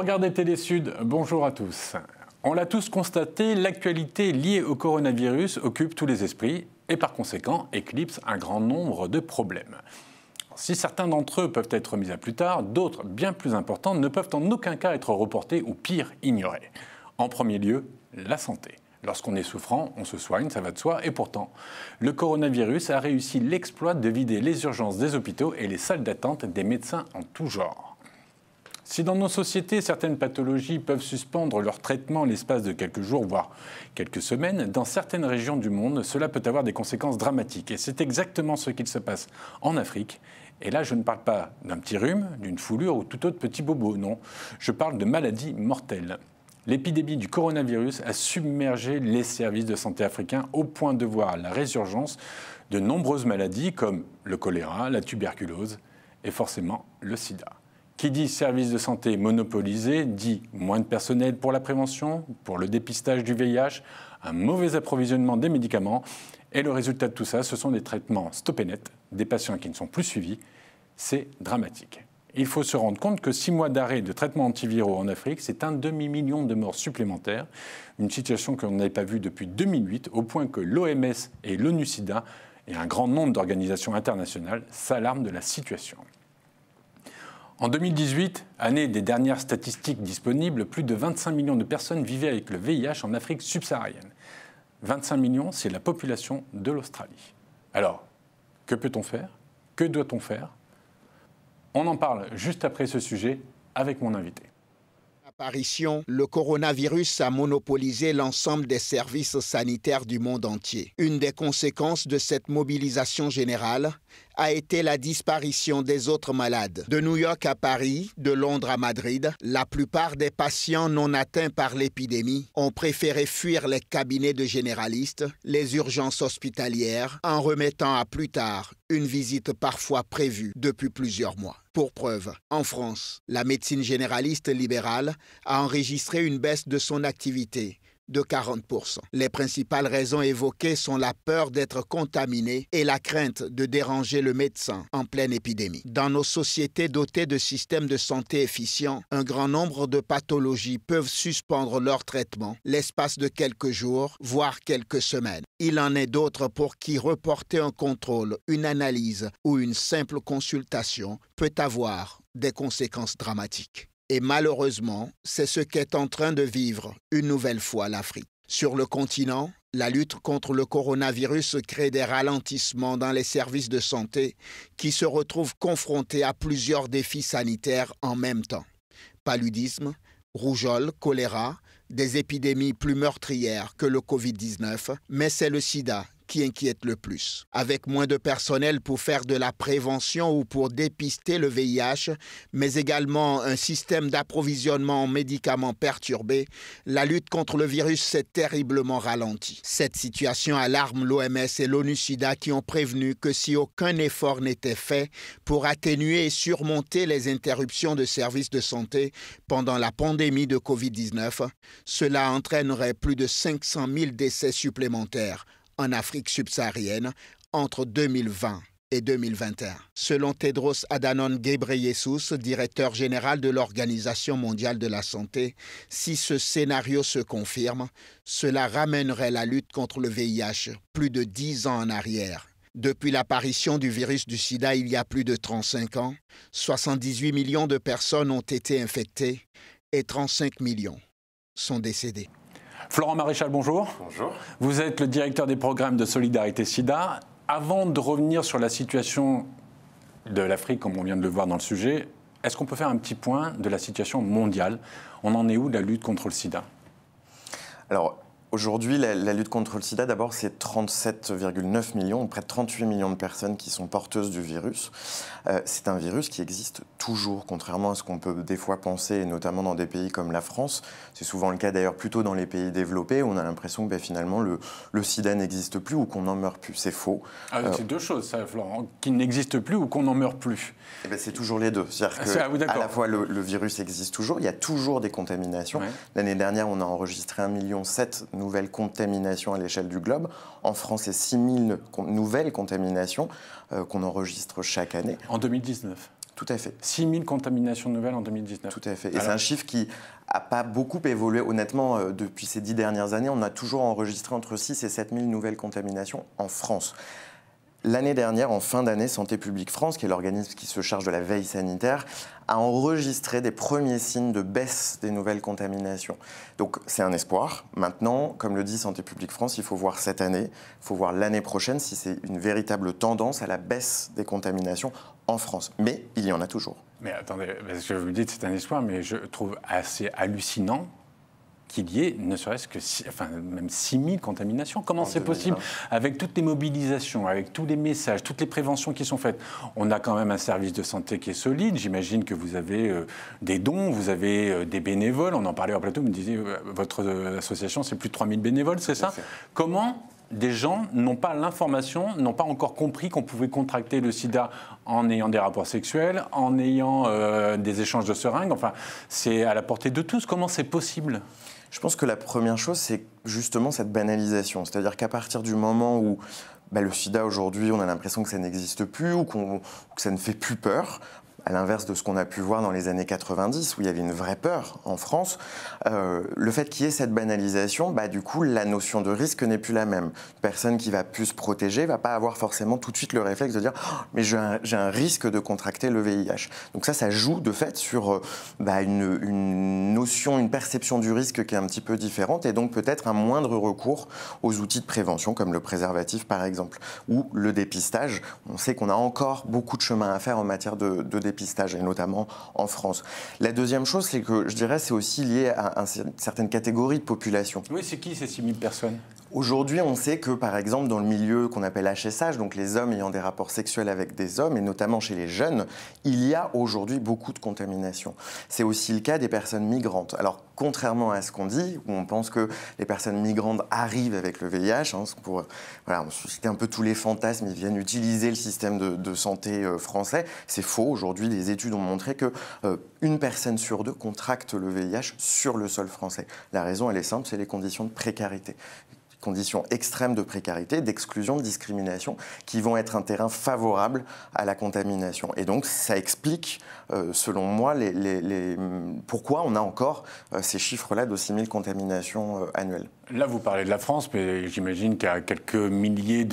regardez Télé Sud, bonjour à tous. On l'a tous constaté, l'actualité liée au coronavirus occupe tous les esprits et par conséquent éclipse un grand nombre de problèmes. Si certains d'entre eux peuvent être mis à plus tard, d'autres, bien plus importants, ne peuvent en aucun cas être reportés ou pire, ignorés. En premier lieu, la santé. Lorsqu'on est souffrant, on se soigne, ça va de soi, et pourtant, le coronavirus a réussi l'exploit de vider les urgences des hôpitaux et les salles d'attente des médecins en tout genre. Si dans nos sociétés, certaines pathologies peuvent suspendre leur traitement l'espace de quelques jours, voire quelques semaines, dans certaines régions du monde, cela peut avoir des conséquences dramatiques. Et c'est exactement ce qu'il se passe en Afrique. Et là, je ne parle pas d'un petit rhume, d'une foulure ou tout autre petit bobo, non. Je parle de maladies mortelles. L'épidémie du coronavirus a submergé les services de santé africains au point de voir la résurgence de nombreuses maladies comme le choléra, la tuberculose et forcément le sida. Qui dit services de santé monopolisés dit moins de personnel pour la prévention, pour le dépistage du VIH, un mauvais approvisionnement des médicaments. Et le résultat de tout ça, ce sont des traitements stoppés net, des patients qui ne sont plus suivis. C'est dramatique. Il faut se rendre compte que 6 mois d'arrêt de traitements antiviraux en Afrique, c'est un demi-million de morts supplémentaires. Une situation que l'on n'avait pas vue depuis 2008, au point que l'OMS et l'ONU-SIDA et un grand nombre d'organisations internationales s'alarment de la situation. En 2018, année des dernières statistiques disponibles, plus de 25 millions de personnes vivaient avec le VIH en Afrique subsaharienne. 25 millions, c'est la population de l'Australie. Alors, que peut-on faire? Que doit-on faire? On en parle juste après ce sujet avec mon invité. Apparition, le coronavirus a monopolisé l'ensemble des services sanitaires du monde entier. Une des conséquences de cette mobilisation générale a été la disparition des autres malades. De New York à Paris, de Londres à Madrid, la plupart des patients non atteints par l'épidémie ont préféré fuir les cabinets de généralistes, les urgences hospitalières, en remettant à plus tard une visite parfois prévue depuis plusieurs mois. Pour preuve, en France, la médecine généraliste libérale a enregistré une baisse de son activité de 40%. Les principales raisons évoquées sont la peur d'être contaminé et la crainte de déranger le médecin en pleine épidémie. Dans nos sociétés dotées de systèmes de santé efficients, un grand nombre de pathologies peuvent suspendre leur traitement l'espace de quelques jours, voire quelques semaines. Il en est d'autres pour qui reporter un contrôle, une analyse ou une simple consultation peut avoir des conséquences dramatiques. Et malheureusement, c'est ce qu'est en train de vivre une nouvelle fois l'Afrique. Sur le continent, la lutte contre le coronavirus crée des ralentissements dans les services de santé qui se retrouvent confrontés à plusieurs défis sanitaires en même temps. Paludisme, rougeole, choléra, des épidémies plus meurtrières que le Covid-19, mais c'est le sida qui inquiète le plus. Avec moins de personnel pour faire de la prévention ou pour dépister le VIH, mais également un système d'approvisionnement en médicaments perturbé, la lutte contre le virus s'est terriblement ralentie. Cette situation alarme l'OMS et l'ONU-SIDA qui ont prévenu que si aucun effort n'était fait pour atténuer et surmonter les interruptions de services de santé pendant la pandémie de Covid-19, cela entraînerait plus de 500 000 décès supplémentaires en Afrique subsaharienne entre 2020 et 2021. Selon Tedros Adhanom Ghebreyesus, directeur général de l'Organisation mondiale de la santé, si ce scénario se confirme, cela ramènerait la lutte contre le VIH plus de 10 ans en arrière. Depuis l'apparition du virus du sida il y a plus de 35 ans, 78 millions de personnes ont été infectées et 35 millions sont décédées. Florent Maréchal, bonjour. Bonjour. Vous êtes le directeur des programmes de Solidarité SIDA. Avant de revenir sur la situation de l'Afrique, comme on vient de le voir dans le sujet, est-ce qu'on peut faire un petit point de la situation mondiale? On en est où de la lutte contre le sida? Alors, aujourd'hui, la lutte contre le sida, d'abord, c'est 37,9 millions, près de 38 millions de personnes qui sont porteuses du virus. C'est un virus qui existe toujours, contrairement à ce qu'on peut des fois penser, et notamment dans des pays comme la France. C'est souvent le cas d'ailleurs plutôt dans les pays développés, où on a l'impression que finalement le sida n'existe plus ou qu'on n'en meurt plus. C'est faux. C'est deux choses, ça, Florent, qu'il n'existe plus ou qu'on n'en meurt plus. C'est toujours les deux. C'est-à-dire qu'à la fois le virus existe toujours, il y a toujours des contaminations. Ouais. L'année dernière, on a enregistré 1,7 million de nouvelles contaminations à l'échelle du globe. En France, c'est 6 000 nouvelles contaminations qu'on enregistre chaque année. En 2019. Tout à fait. 6 000 contaminations nouvelles en 2019. Tout à fait. Et c'est un chiffre qui n'a pas beaucoup évolué. Honnêtement, depuis ces 10 dernières années, on a toujours enregistré entre 6 et 7 000 nouvelles contaminations en France. L'année dernière, en fin d'année, Santé publique France, qui est l'organisme qui se charge de la veille sanitaire, a enregistré des premiers signes de baisse des nouvelles contaminations. Donc c'est un espoir. Maintenant, comme le dit Santé publique France, il faut voir cette année, il faut voir l'année prochaine si c'est une véritable tendance à la baisse des contaminations en France. Mais il y en a toujours. Mais attendez, parce que vous me dites que c'est un espoir, mais je trouve assez hallucinant qu'il y ait ne serait-ce que même 6 000 contaminations. Comment c'est possible avec toutes les mobilisations, avec tous les messages, toutes les préventions qui sont faites? On a quand même un service de santé qui est solide. J'imagine que vous avez des dons, vous avez des bénévoles. On en parlait au plateau, vous me disiez, votre association, c'est plus de 3 000 bénévoles, c'est ça? Comment des gens n'ont pas l'information, n'ont pas encore compris qu'on pouvait contracter le sida en ayant des rapports sexuels, en ayant des échanges de seringues? Enfin, c'est à la portée de tous. Comment c'est possible? Je pense que la première chose, c'est justement cette banalisation. C'est-à-dire qu'à partir du moment où le sida, aujourd'hui, on a l'impression que ça n'existe plus ou que ça ne fait plus peur, à l'inverse de ce qu'on a pu voir dans les années 90, où il y avait une vraie peur en France, le fait qu'il y ait cette banalisation, du coup, la notion de risque n'est plus la même. Une personne qui va plus se protéger ne va pas avoir forcément tout de suite le réflexe de dire « mais j'ai un risque de contracter le VIH ». Donc ça joue de fait sur une notion, une perception du risque qui est un petit peu différente et donc peut-être un moindre recours aux outils de prévention comme le préservatif par exemple, ou le dépistage. On sait qu'on a encore beaucoup de chemin à faire en matière de dépistage, et notamment en France. La deuxième chose, c'est que je dirais c'est aussi lié à une certaine catégorie de population. Oui, c'est qui ces 6 000 personnes? Aujourd'hui, on sait que, par exemple, dans le milieu qu'on appelle HSH, donc les hommes ayant des rapports sexuels avec des hommes, et notamment chez les jeunes, il y a aujourd'hui beaucoup de contamination. C'est aussi le cas des personnes migrantes. Alors, contrairement à ce qu'on dit, où on pense que les personnes migrantes arrivent avec le VIH, pour susciter un peu tous les fantasmes, ils viennent utiliser le système de santé français. C'est faux. Aujourd'hui, les études ont montré que une personne sur deux contracte le VIH sur le sol français. La raison, elle est simple, c'est les conditions de précarité. Conditions extrêmes de précarité, d'exclusion, de discrimination, qui vont être un terrain favorable à la contamination. Et donc, ça explique, selon moi, pourquoi on a encore ces chiffres-là de 6 000 contaminations annuelles. Là, vous parlez de la France, mais j'imagine qu'à quelques milliers,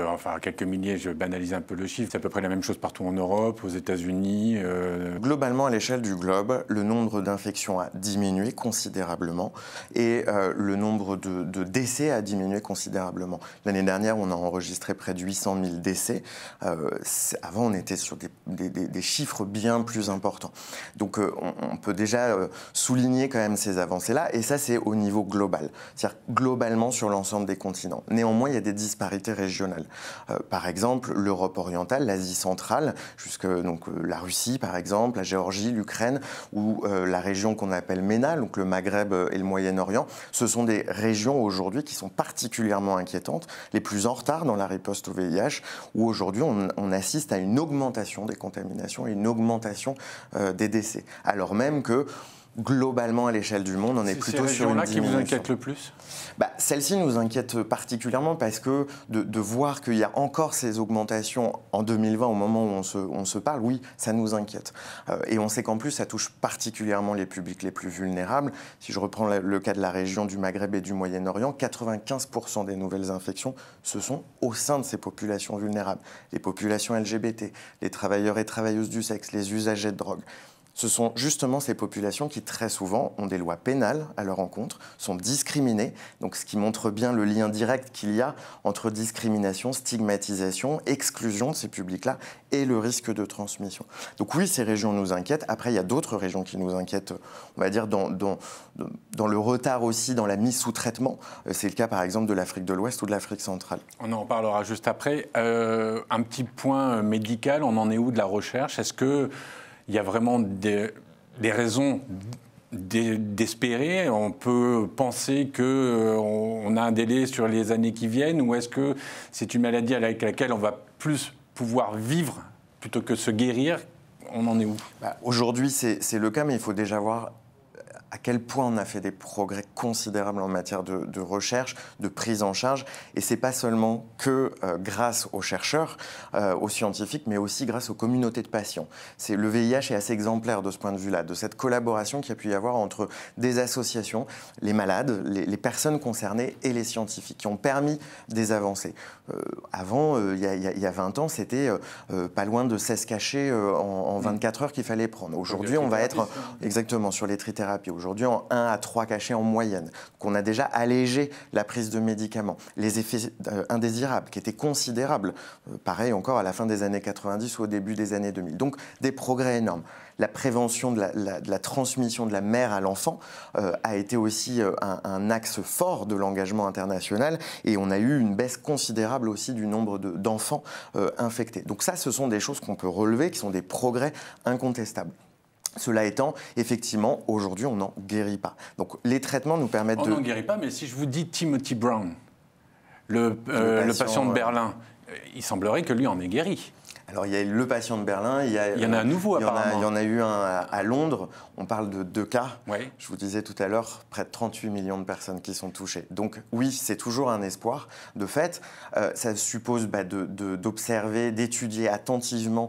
je banalise un peu le chiffre, c'est à peu près la même chose partout en Europe, aux États-Unis. Globalement, à l'échelle du globe, le nombre d'infections a diminué considérablement et le nombre de décès a diminué considérablement. L'année dernière, on a enregistré près de 800 000 décès. Avant, on était sur des chiffres bien plus importants. Donc, on peut déjà souligner quand même ces avancées-là, et ça, c'est au niveau global. C'est-à-dire globalement sur l'ensemble des continents. Néanmoins, il y a des disparités régionales. Par exemple, l'Europe orientale, l'Asie centrale, jusque la Russie, par exemple, la Géorgie, l'Ukraine, ou la région qu'on appelle MENA, donc le Maghreb et le Moyen-Orient, ce sont des régions aujourd'hui qui sont particulièrement inquiétantes, les plus en retard dans la riposte au VIH, où aujourd'hui on assiste à une augmentation des contaminations et une augmentation des décès. Alors même que globalement, à l'échelle du monde, on est plutôt sur une diminution. C'est ces régions-là qui vous inquiètent le plus? Celle-ci nous inquiète particulièrement parce que de voir qu'il y a encore ces augmentations en 2020, au moment où on se parle, oui, ça nous inquiète. Et on sait qu'en plus, ça touche particulièrement les publics les plus vulnérables. Si je reprends le cas de la région du Maghreb et du Moyen-Orient, 95% des nouvelles infections, ce sont au sein de ces populations vulnérables. Les populations LGBT, les travailleurs et travailleuses du sexe, les usagers de drogue. Ce sont justement ces populations qui, très souvent, ont des lois pénales à leur encontre, sont discriminées, donc ce qui montre bien le lien direct qu'il y a entre discrimination, stigmatisation, exclusion de ces publics-là et le risque de transmission. Donc oui, ces régions nous inquiètent. Après, il y a d'autres régions qui nous inquiètent, on va dire, dans le retard aussi, dans la mise sous traitement. C'est le cas, par exemple, de l'Afrique de l'Ouest ou de l'Afrique centrale. On en parlera juste après. Un petit point médical, on en est où de la recherche? Est-ce que il y a vraiment des raisons d'espérer? On peut penser qu'on a un délai sur les années qui viennent, ou est-ce que c'est une maladie avec laquelle on va plus pouvoir vivre plutôt que se guérir? On en est où? Aujourd'hui, c'est le cas, mais il faut déjà voir à quel point on a fait des progrès considérables en matière de recherche, de prise en charge. Et ce n'est pas seulement que grâce aux chercheurs, aux scientifiques, mais aussi grâce aux communautés de patients. Le VIH est assez exemplaire de ce point de vue-là, de cette collaboration qu'il y a pu y avoir entre des associations, les malades, les personnes concernées et les scientifiques, qui ont permis des avancées. Avant, il y a 20 ans, c'était pas loin de 16 cachets en 24 heures qu'il fallait prendre. Aujourd'hui, on va être exactement sur les trithérapies. Aujourd'hui, en 1 à 3 cachets en moyenne. Donc, on a déjà allégé la prise de médicaments. Les effets indésirables, qui étaient considérables, pareil encore à la fin des années 90 ou au début des années 2000. Donc, des progrès énormes. La prévention de la transmission de la mère à l'enfant a été aussi un axe fort de l'engagement international, et on a eu une baisse considérable aussi du nombre d'enfants infectés. Donc ça, ce sont des choses qu'on peut relever, qui sont des progrès incontestables. Cela étant, effectivement, aujourd'hui, on n'en guérit pas. Donc les traitements nous permettent On n'en guérit pas, mais si je vous dis Timothy Brown, le patient de Berlin, il semblerait que lui en ait guéri. Alors, il y a le patient de Berlin, il y en a un nouveau apparemment. Il y en a eu un à Londres, on parle de 2 cas. Oui. Je vous disais tout à l'heure, près de 38 millions de personnes qui sont touchées. Donc oui, c'est toujours un espoir. De fait, ça suppose d'observer, d'étudier attentivement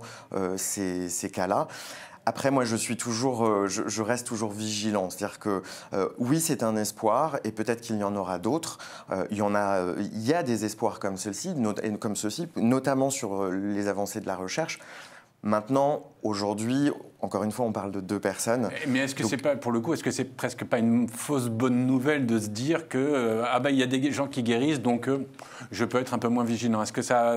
ces cas-là. Après, moi, je reste toujours vigilant. C'est-à-dire que oui, c'est un espoir, et peut-être qu'il y en aura d'autres. Il y a des espoirs comme ceci, notamment sur les avancées de la recherche. Maintenant, aujourd'hui, encore une fois, on parle de 2 personnes. Mais est-ce que c'est pas, pour le coup, est-ce que c'est presque pas une fausse bonne nouvelle de se dire que il y a des gens qui guérissent, donc je peux être un peu moins vigilant. Est-ce que ça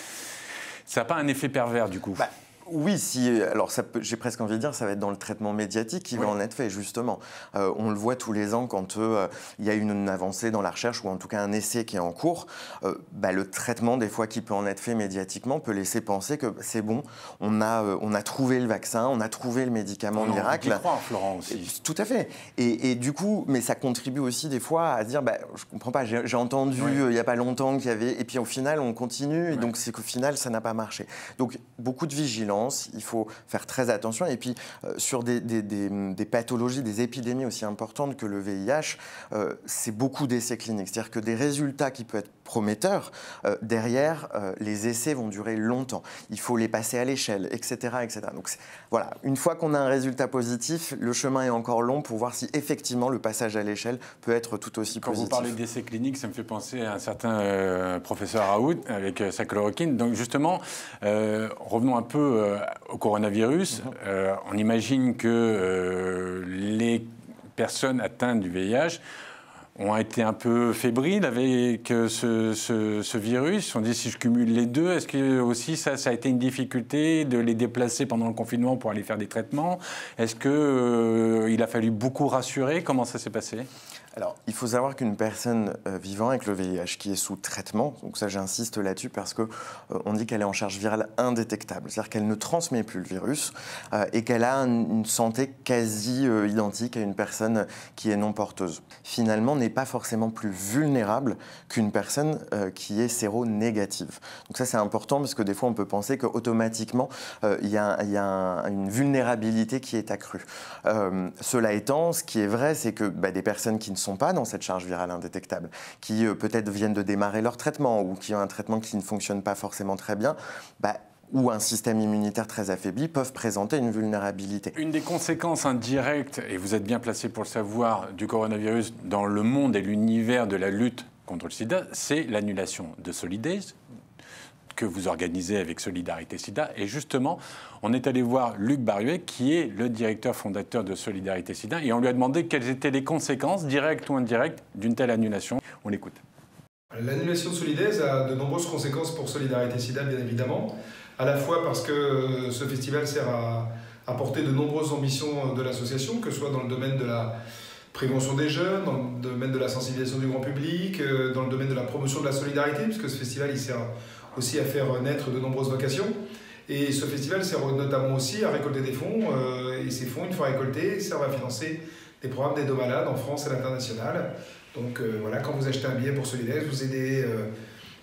n'a pas un effet pervers du coup? Oui, alors j'ai presque envie de dire, ça va être dans le traitement médiatique qui va en être fait, justement. On le voit tous les ans quand il y a une avancée dans la recherche, ou en tout cas un essai qui est en cours. Le traitement, des fois, qui peut en être fait médiatiquement, peut laisser penser que c'est bon, on a trouvé le vaccin, on a trouvé le médicament miracle. On y croit, Florent, aussi. Tout à fait. Et du coup, mais ça contribue aussi des fois à se dire, je comprends pas, j'ai entendu il n'y a pas longtemps qu'il y avait... Et puis au final, on continue, et donc c'est qu'au final, ça n'a pas marché. Donc, beaucoup de vigilance. Il faut faire très attention. Et puis, sur des pathologies, des épidémies aussi importantes que le VIH, c'est beaucoup d'essais cliniques. C'est-à-dire que des résultats qui peuvent être prometteurs, derrière, les essais vont durer longtemps. Il faut les passer à l'échelle, etc., etc. Donc, voilà, une fois qu'on a un résultat positif, le chemin est encore long pour voir si, effectivement, le passage à l'échelle peut être tout aussi positif. Quand vous parlez d'essais cliniques, ça me fait penser à un certain professeur Raoult avec sa chloroquine. Donc, justement, revenons un peu au coronavirus. On imagine que les personnes atteintes du VIH ont été un peu fébriles avec ce virus. On dit, si je cumule les deux, est-ce que aussi ça a été une difficulté de les déplacer pendant le confinement pour aller faire des traitements? Est-ce qu'il a fallu beaucoup rassurer? Comment ça s'est passé? Alors, il faut savoir qu'une personne vivant avec le VIH qui est sous traitement, donc ça j'insiste là-dessus parce qu'on dit qu'elle est en charge virale indétectable, c'est-à-dire qu'elle ne transmet plus le virus et qu'elle a une santé quasi identique à une personne qui est non porteuse. Finalement, n'est pas forcément plus vulnérable qu'une personne qui est séronégative. Donc ça c'est important parce que des fois on peut penser qu'automatiquement il y a une vulnérabilité qui est accrue. Cela étant, ce qui est vrai, c'est que des personnes qui ne sont pas dans cette charge virale indétectable, qui peut-être viennent de démarrer leur traitement ou qui ont un traitement qui ne fonctionne pas forcément très bien, ou un système immunitaire très affaibli, peuvent présenter une vulnérabilité. Une des conséquences indirectes, et vous êtes bien placé pour le savoir, du coronavirus dans le monde et l'univers de la lutte contre le sida, c'est l'annulation de Solidays, que vous organisez avec Solidarité Sida. Et justement, on est allé voir Luc Barruet, qui est le directeur fondateur de Solidarité Sida, et on lui a demandé quelles étaient les conséquences, directes ou indirectes, d'une telle annulation. On l'écoute. L'annulation de Solidays a de nombreuses conséquences pour Solidarité Sida, bien évidemment, à la fois parce que ce festival sert à porter de nombreuses ambitions de l'association, que ce soit dans le domaine de la prévention des jeunes, dans le domaine de la sensibilisation du grand public, dans le domaine de la promotion de la solidarité, puisque ce festival il sert aussi à faire naître de nombreuses vocations. Et ce festival sert notamment aussi à récolter des fonds, et ces fonds, une fois récoltés, servent à financer des programmes d'aide aux malades en France et à l'international. Donc voilà, quand vous achetez un billet pour Solidays, vous aidez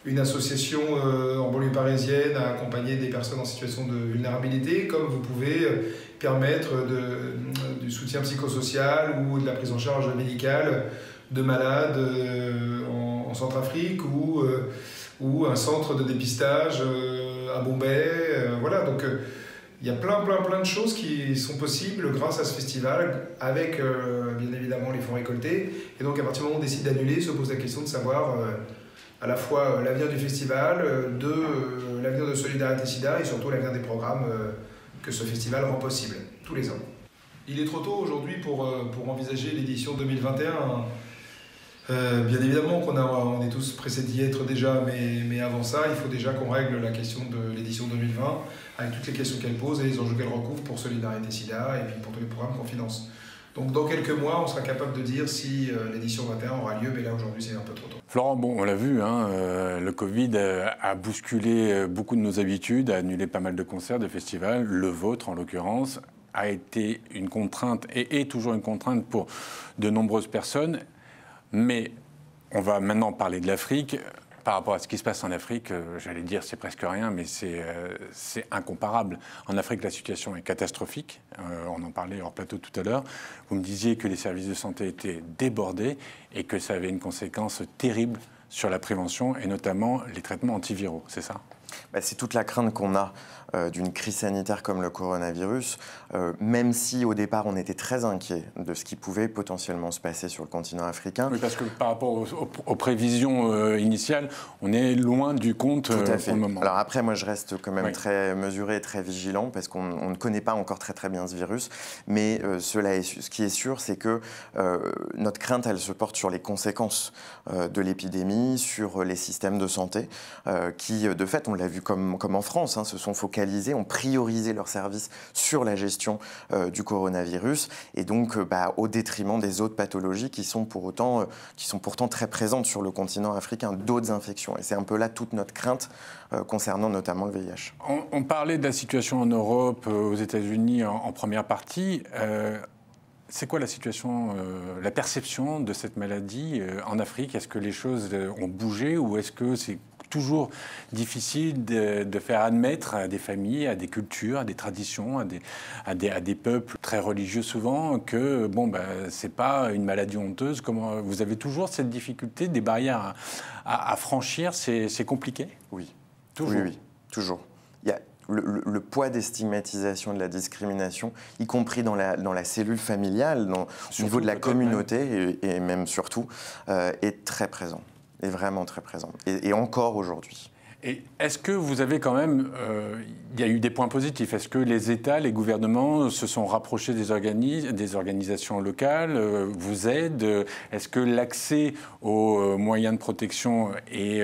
une association en banlieue parisienne à accompagner des personnes en situation de vulnérabilité, comme vous pouvez permettre du soutien psychosocial ou de la prise en charge médicale de malades en Centrafrique ou un centre de dépistage à Bombay. Voilà, donc il y a plein de choses qui sont possibles grâce à ce festival, avec bien évidemment les fonds récoltés. Et donc à partir du moment où on décide d'annuler, se pose la question de savoir à la fois l'avenir du festival, l'avenir de Solidarité Sida et surtout l'avenir des programmes que ce festival rend possible tous les ans. Il est trop tôt aujourd'hui pour envisager l'édition 2021. Bien évidemment on est tous pressés d'y être déjà, mais avant ça, il faut déjà qu'on règle la question de l'édition 2020 avec toutes les questions qu'elle pose et les enjeux qu'elle recouvre pour Solidarité Sida et puis pour tous les programmes qu'on finance. Donc dans quelques mois, on sera capable de dire si l'édition 21 aura lieu, mais là aujourd'hui c'est un peu trop tôt. Florent, bon, on l'a vu, le Covid a bousculé beaucoup de nos habitudes, a annulé pas mal de concerts, de festivals. Le vôtre, en l'occurrence, a été une contrainte et est toujours une contrainte pour de nombreuses personnes. Mais on va maintenant parler de l'Afrique. Par rapport à ce qui se passe en Afrique, j'allais dire c'est presque rien, mais c'est incomparable. En Afrique, la situation est catastrophique. On en parlait hors plateau tout à l'heure. Vous me disiez que les services de santé étaient débordés et que ça avait une conséquence terrible sur la prévention et notamment les traitements antiviraux, c'est ça ? C'est toute la crainte qu'on a d'une crise sanitaire comme le coronavirus, même si au départ on était très inquiet de ce qui pouvait potentiellement se passer sur le continent africain. Oui, parce que par rapport aux prévisions initiales, on est loin du compte Tout à fait. pour le moment. Alors après, moi je reste quand même Oui. très mesuré et très vigilant parce qu'on ne connaît pas encore très bien ce virus, mais ce qui est sûr, c'est que notre crainte, elle se porte sur les conséquences de l'épidémie, sur les systèmes de santé qui, de fait, on l'a vu comme en France, se sont focalisés, ont priorisé leurs services sur la gestion du coronavirus et donc au détriment des autres pathologies qui sont pourtant très présentes sur le continent africain, d'autres infections. Et c'est un peu là toute notre crainte concernant notamment le VIH. On parlait de la situation en Europe, aux États-Unis en première partie. C'est quoi la situation, la perception de cette maladie en Afrique? Est-ce que les choses ont bougé ou est-ce que c'est toujours difficile de faire admettre à des familles, à des cultures, à des traditions, à des peuples très religieux souvent que c'est pas une maladie honteuse? Comment vous avez toujours cette difficulté, des barrières à franchir? C'est compliqué? Oui. Toujours. Oui, toujours. Il y a le poids des stigmatisations, de la discrimination, y compris dans la cellule familiale, au niveau de la communauté et même surtout, est très présent. Est vraiment très présent. Et encore aujourd'hui. Et est-ce que vous avez quand même... il y a eu des points positifs. Est-ce que les États, les gouvernements se sont rapprochés des organisations locales, vous aident? Est-ce que l'accès aux moyens de protection est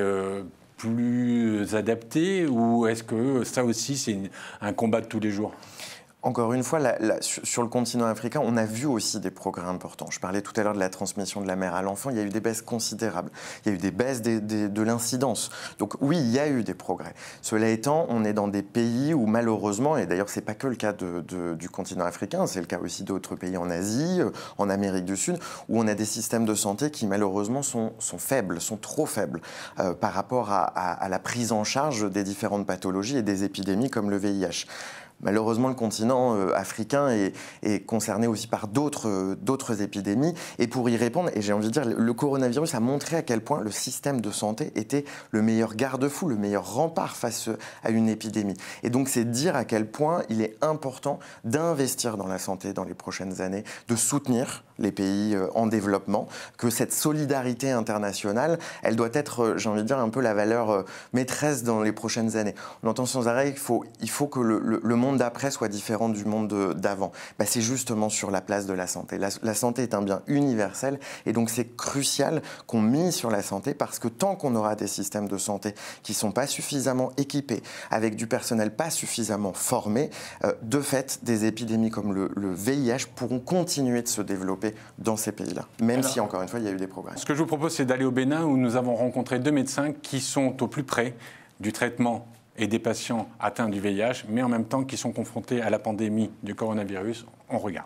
plus adapté ou est-ce que ça aussi c'est un combat de tous les jours? Encore une fois, sur le continent africain, on a vu aussi des progrès importants. Je parlais tout à l'heure de la transmission de la mère à l'enfant. Il y a eu des baisses considérables. Il y a eu des baisses de l'incidence. Donc oui, il y a eu des progrès. Cela étant, on est dans des pays où malheureusement, et d'ailleurs ce n'est pas que le cas du continent africain, c'est le cas aussi d'autres pays en Asie, en Amérique du Sud, où on a des systèmes de santé qui malheureusement sont faibles, sont trop faibles par rapport à la prise en charge des différentes pathologies et des épidémies comme le VIH. Malheureusement, le continent africain est concerné aussi par d'autres épidémies. Et pour y répondre, et j'ai envie de dire, le coronavirus a montré à quel point le système de santé était le meilleur garde-fou, le meilleur rempart face à une épidémie. Et donc, c'est dire à quel point il est important d'investir dans la santé dans les prochaines années, de soutenir les pays en développement, que cette solidarité internationale, elle doit être, j'ai envie de dire, un peu la valeur maîtresse dans les prochaines années. On entend sans arrêt qu'il faut que le monde d'après soit différent du monde d'avant. C'est justement sur la place de la santé. La santé est un bien universel et donc c'est crucial qu'on mise sur la santé parce que tant qu'on aura des systèmes de santé qui ne sont pas suffisamment équipés, avec du personnel pas suffisamment formé, de fait, des épidémies comme le VIH pourront continuer de se développer dans ces pays-là, même si, encore une fois, il y a eu des progrès. Ce que je vous propose, c'est d'aller au Bénin où nous avons rencontré 2 médecins qui sont au plus près du traitement et des patients atteints du VIH, mais en même temps qui sont confrontés à la pandémie du coronavirus. On regarde.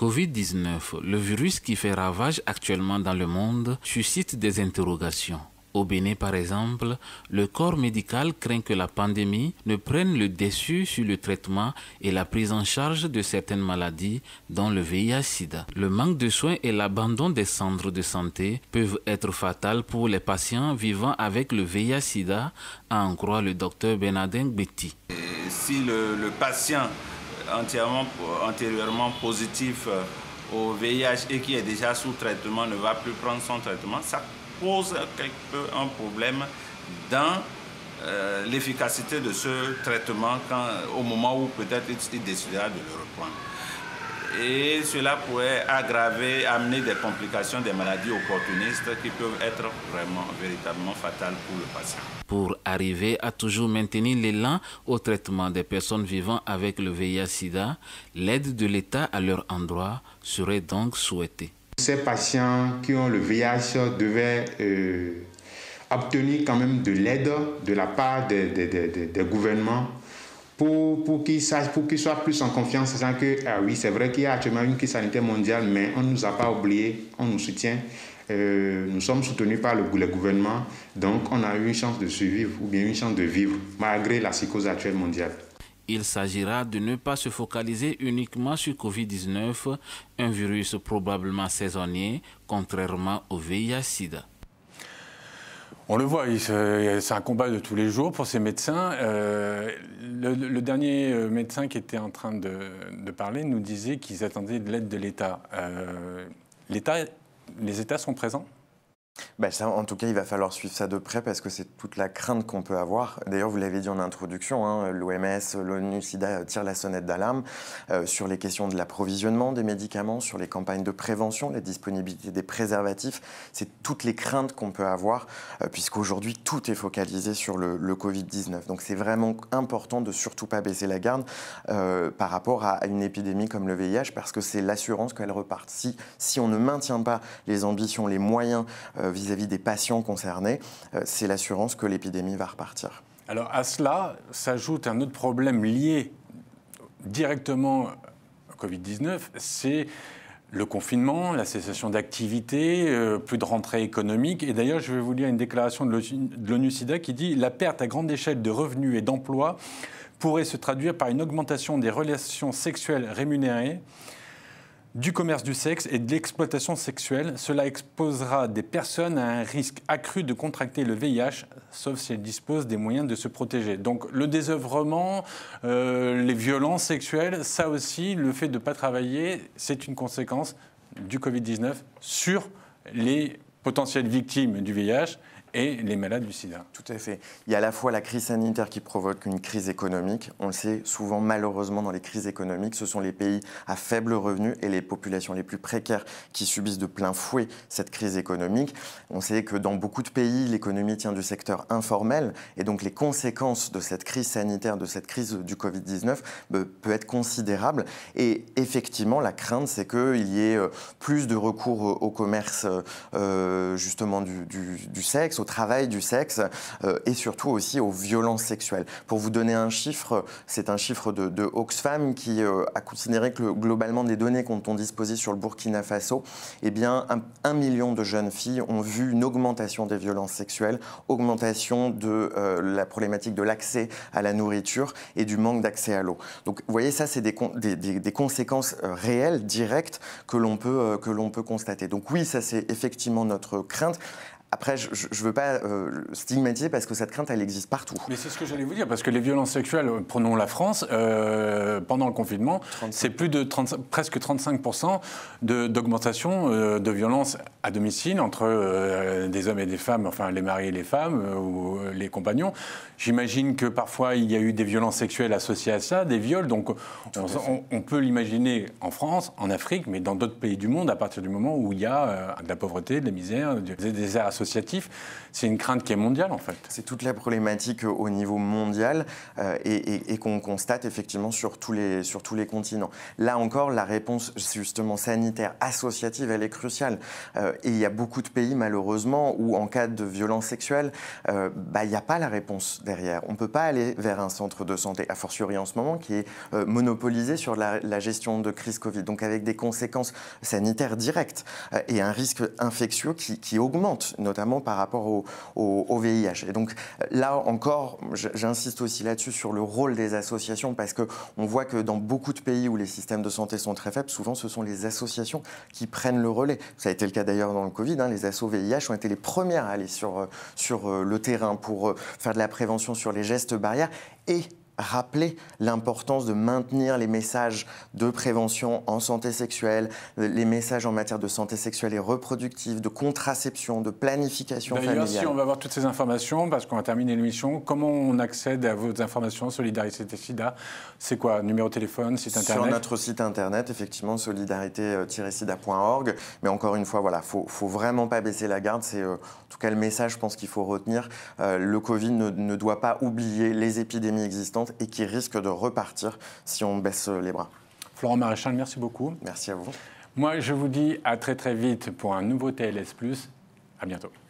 Covid-19, le virus qui fait ravage actuellement dans le monde, suscite des interrogations. Au Bénin, par exemple, le corps médical craint que la pandémie ne prenne le dessus sur le traitement et la prise en charge de certaines maladies, dont le VIH-Sida. Le manque de soins et l'abandon des centres de santé peuvent être fatals pour les patients vivant avec le VIH-Sida, à en croire le docteur Bernardin Betty. Si le patient antérieurement positif au VIH et qui est déjà sous traitement ne va plus prendre son traitement, ça pose quelque peu un problème dans l'efficacité de ce traitement au moment où peut-être il décidera de le reprendre. Et cela pourrait amener des complications, des maladies opportunistes qui peuvent être véritablement fatales pour le patient. Pour arriver à toujours maintenir l'élan au traitement des personnes vivant avec le VIH-Sida, l'aide de l'État à leur endroit serait donc souhaitée. Ces patients qui ont le VIH devaient obtenir quand même de l'aide de la part des gouvernements pour qu'ils soient plus en confiance, sachant que oui, c'est vrai qu'il y a actuellement une crise sanitaire mondiale, mais on ne nous a pas oubliés, on nous soutient. Nous sommes soutenus par le gouvernement, donc on a eu une chance de survivre ou bien une chance de vivre malgré la psychose actuelle mondiale. Il s'agira de ne pas se focaliser uniquement sur Covid-19, un virus probablement saisonnier, contrairement au VIH-Sida. On le voit, c'est un combat de tous les jours pour ces médecins. Le dernier médecin qui était en train de parler nous disait qu'ils attendaient de l'aide de l'État. Les États sont présents ? Ça, en tout cas, il va falloir suivre ça de près parce que c'est toute la crainte qu'on peut avoir. D'ailleurs, vous l'avez dit en introduction, l'OMS, l'ONU-SIDA tirent la sonnette d'alarme sur les questions de l'approvisionnement des médicaments, sur les campagnes de prévention, la disponibilité des préservatifs. C'est toutes les craintes qu'on peut avoir puisqu'aujourd'hui, tout est focalisé sur le Covid-19. Donc, c'est vraiment important de surtout pas baisser la garde par rapport à une épidémie comme le VIH parce que c'est l'assurance qu'elle reparte. Si on ne maintient pas les ambitions, les moyens vis-à-vis des patients concernés, c'est l'assurance que l'épidémie va repartir. Alors à cela s'ajoute un autre problème lié directement au Covid-19, c'est le confinement, la cessation d'activité, plus de rentrée économique. Et d'ailleurs, je vais vous lire une déclaration de l'ONU-SIDA qui dit « La perte à grande échelle de revenus et d'emplois pourrait se traduire par une augmentation des relations sexuelles rémunérées, du commerce du sexe et de l'exploitation sexuelle. Cela exposera des personnes à un risque accru de contracter le VIH, sauf si elles disposent des moyens de se protéger. » Donc le désœuvrement, les violences sexuelles, ça aussi, le fait de ne pas travailler, c'est une conséquence du Covid-19 sur les potentielles victimes du VIH et les malades du sida. Tout à fait. Il y a à la fois la crise sanitaire qui provoque une crise économique. On le sait souvent, malheureusement, dans les crises économiques, ce sont les pays à faible revenu et les populations les plus précaires qui subissent de plein fouet cette crise économique. On sait que dans beaucoup de pays, l'économie tient du secteur informel et donc les conséquences de cette crise sanitaire, de cette crise du Covid-19 peut être considérable. Et effectivement, la crainte, c'est qu'il y ait plus de recours au commerce justement du sexe, au travail du sexe et surtout aussi aux violences sexuelles. Pour vous donner un chiffre, c'est un chiffre de Oxfam qui a considéré que globalement des données dont on disposait sur le Burkina Faso, eh bien 1 million de jeunes filles ont vu une augmentation des violences sexuelles, augmentation de la problématique de l'accès à la nourriture et du manque d'accès à l'eau. Donc vous voyez, ça c'est des conséquences réelles, directes que l'on peut constater. Donc oui, ça c'est effectivement notre crainte. Après, je ne veux pas stigmatiser parce que cette crainte, elle existe partout. Mais c'est ce que j'allais vous dire, parce que les violences sexuelles, prenons la France, pendant le confinement, c'est plus de presque 35% d'augmentation de violences à domicile entre des hommes et des femmes, enfin les maris et les femmes, ou les compagnons. J'imagine que parfois, il y a eu des violences sexuelles associées à ça, des viols, donc on peut l'imaginer en France, en Afrique, mais dans d'autres pays du monde, à partir du moment où il y a de la pauvreté, de la misère, des déserts associatifs, c'est une crainte qui est mondiale en fait. C'est toute la problématique au niveau mondial et qu'on constate effectivement sur tous les continents. Là encore, la réponse justement sanitaire associative, elle est cruciale. Et il y a beaucoup de pays, malheureusement, où en cas de violence sexuelle, il n'y a pas la réponse derrière. On ne peut pas aller vers un centre de santé, a fortiori en ce moment, qui est monopolisé sur la gestion de crise Covid, donc avec des conséquences sanitaires directes et un risque infectieux qui augmente, notamment par rapport au VIH. Et donc là encore, j'insiste aussi là-dessus sur le rôle des associations, parce qu'on voit que dans beaucoup de pays où les systèmes de santé sont très faibles, souvent ce sont les associations qui prennent le relais. Ça a été le cas d'ailleurs dans le Covid, les assos VIH ont été les premières à aller sur le terrain pour faire de la prévention sur les gestes barrières et rappeler l'importance de maintenir les messages de prévention en santé sexuelle, les messages en matière de santé sexuelle et reproductive, de contraception, de planification familiale. D'ailleurs, si on va avoir toutes ces informations, parce qu'on va terminer l'émission, comment on accède à vos informations Solidarité Sida? C'est quoi? Numéro de téléphone, site internet? Sur notre site internet, effectivement, solidarité-sida.org. Mais encore une fois, voilà, faut vraiment pas baisser la garde. C'est en tout cas le message, je pense qu'il faut retenir. Le Covid ne doit pas oublier les épidémies existantes et qui risque de repartir si on baisse les bras. Florent Maréchal, merci beaucoup. Merci à vous. Moi, je vous dis à très très vite pour un nouveau TLS+. À bientôt.